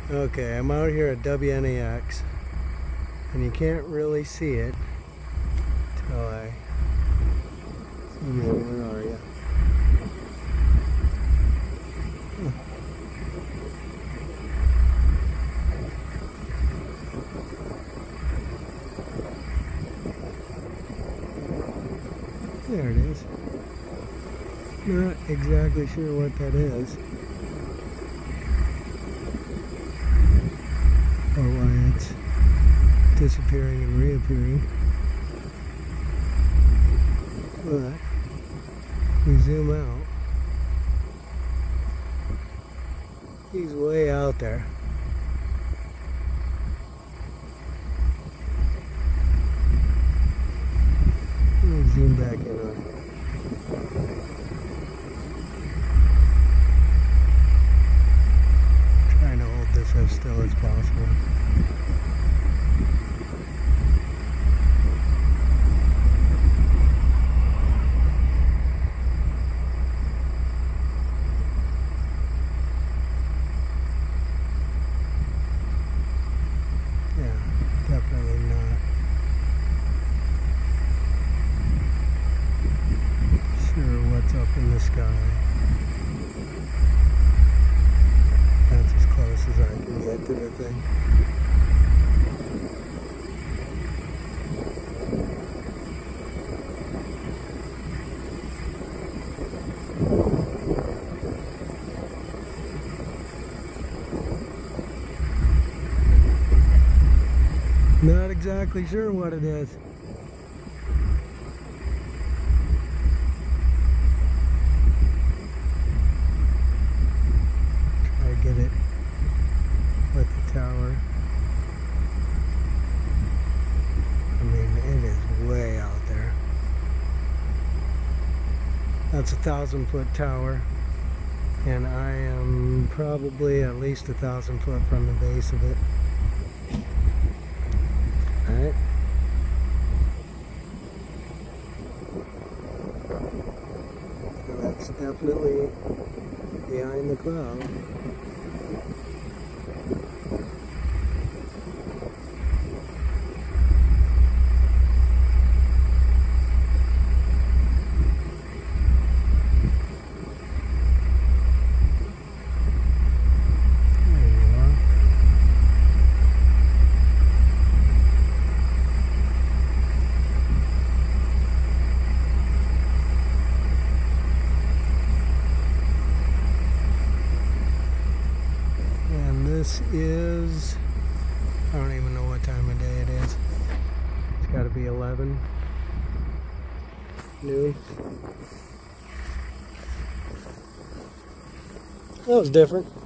Okay, I'm out here at WNAX, and you can't really see it till I zoom in. Where are you? There it is. Not exactly sure what that is, or why it's disappearing and reappearing. But we zoom out. He's way out there. Let me zoom back in on it. Trying to hold this as still as possible. Yeah, definitely not sure what's up in the sky. That's as close as I can get to the thing. Not exactly sure what it is. Try to get it with the tower. I mean, it is way out there. That's a 1,000-foot tower, and I am probably at least 1,000 foot from the base of it. Alright. So that's definitely behind the cloud. This is, I don't even know what time of day it is. It's got to be 11 noon. That was different.